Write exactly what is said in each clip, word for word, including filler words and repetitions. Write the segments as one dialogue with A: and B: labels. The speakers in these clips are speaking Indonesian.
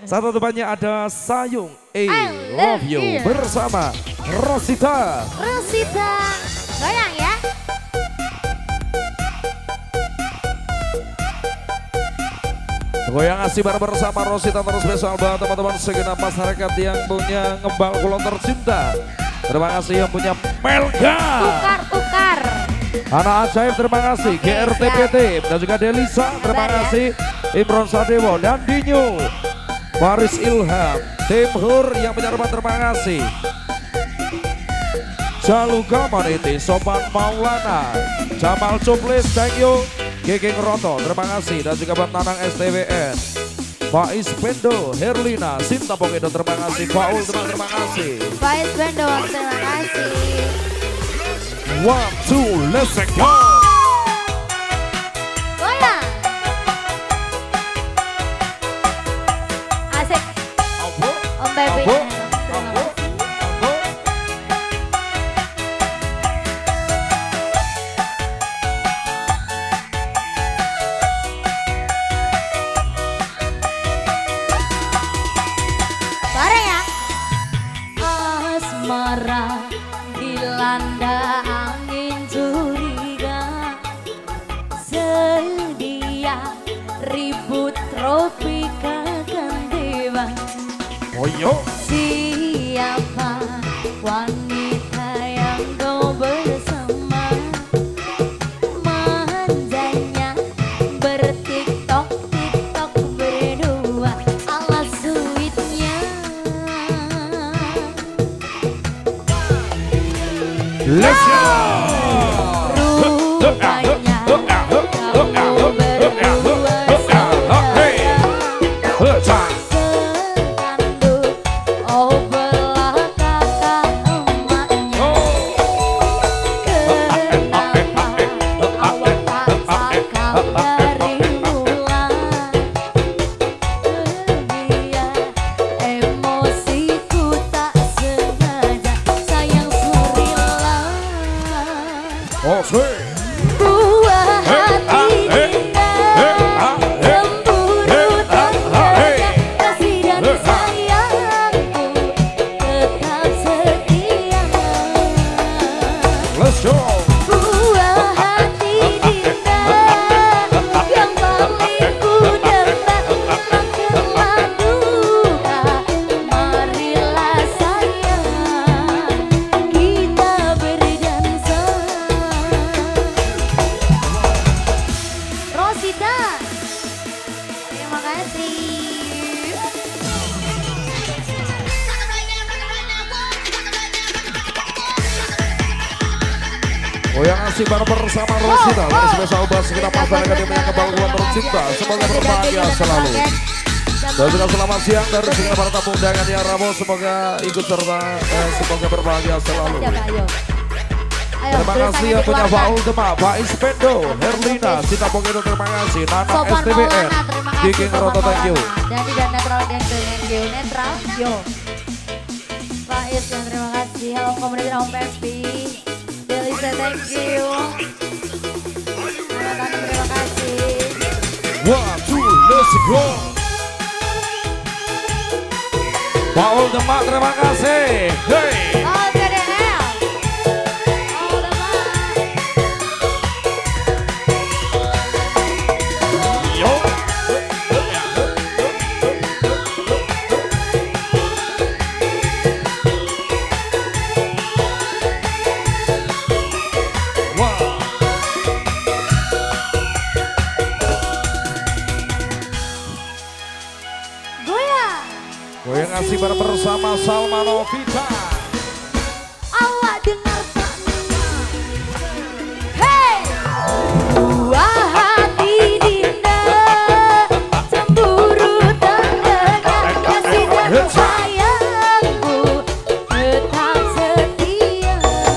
A: Satu depannya ada Sayung I Love You bersama Rosita.
B: Rosita, goyang ya.
A: Goyang asih bareng bersama Rosita terus spesial buat teman-teman segenap masyarakat yang punya ngembal kulon tercinta. Terima kasih yang punya Melga.
B: Tukar-tukar.
A: Anak ajaib terima kasih. G R T P T dan juga Delisa terima kasih. Imron Sadewo dan Dinyu. Faris Ilham, Tim Hur yang menyerbat terima kasih. Jaluga Maniti, Sopan Maulana, Jamal Cuplis, thank you. Gegeng Roto, terima kasih. Dan juga buat Nanang S T W N, Faiz Pendo, Herlina, Sinta Pokedo, terima kasih. Paul, terima, terima kasih.
B: Faiz Pendo, terima kasih.
A: One, two, let's go.
B: Goyang. Asik. Om Baby.
C: Asmara dilanda angin curiga, sedia ribut tropika kan tiba.
A: Oh yo.
C: Siapa wanita yang kau bersama? Manjanya bertiktok tiktok berdua ala sweetnya.
A: Let's go.
C: Rupanya kamu berdua saudara sekandung, oh belah kakak emaknya. Kenapa awak tak sakap dari mulai? Biar emosiku tak sengaja sayang surilah.
A: Oh, sweet.
C: Buah hati dinda, cemburu tandanya kasih dan sayangku tetap setia.
A: Let's go.
C: Buah hati dinda yang paling ku dendam makanlah duka. Marilah sayang kita berdansa. Rosita, terima kasih.
A: Goyang asik bareng bersama Rosita. Dari spesial buat segenap masyarakat yang punya kembal kulon tercinta. Semoga berbahagia selalu. Dan juga selamat siang dari segenap para tamu undangan yang Ramo. Semoga ikut serta, eh, semoga berbahagia selalu.
C: Siapa, ayo. Ayo,
A: Terima kasih yang punya Paul Demak, Faiz Pendo, Herlina, Sinta Pokedo, terima kasih. Nana
C: Sopan
A: S T W N,
C: Maulana, terima kasih.
A: Giging Roto, thank you.
C: Dan tidak netral dan thank you. Netral, yo. Faiz, terima kasih. Halo komunitas Om Pepi. Delisa, thank you. Anak-anak, terima kasih.
A: One, two, let's go. Paul Demak, terima kasih. Hey.
C: Oh, T D L. Oh, teman.
A: Yo. Wow.
C: Goyang.
A: Goyang asik bareng bersama Salma Novita.
C: Awak dengar tak dengar? Hey! Buah hati dinda, cemburu tandanya kasih dan sayangku tetap setia.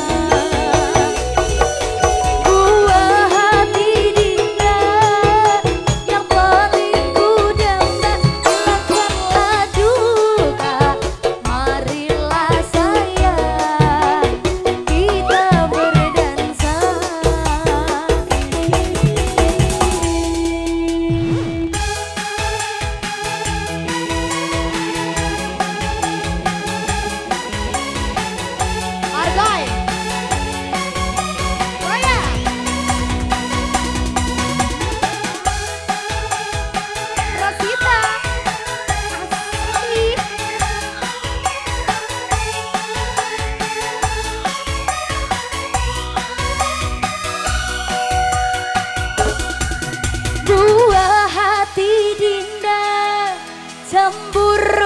C: Buah hati dinda yang paling ku dendam hilangkanlah duka. Marilah sayang cemburu.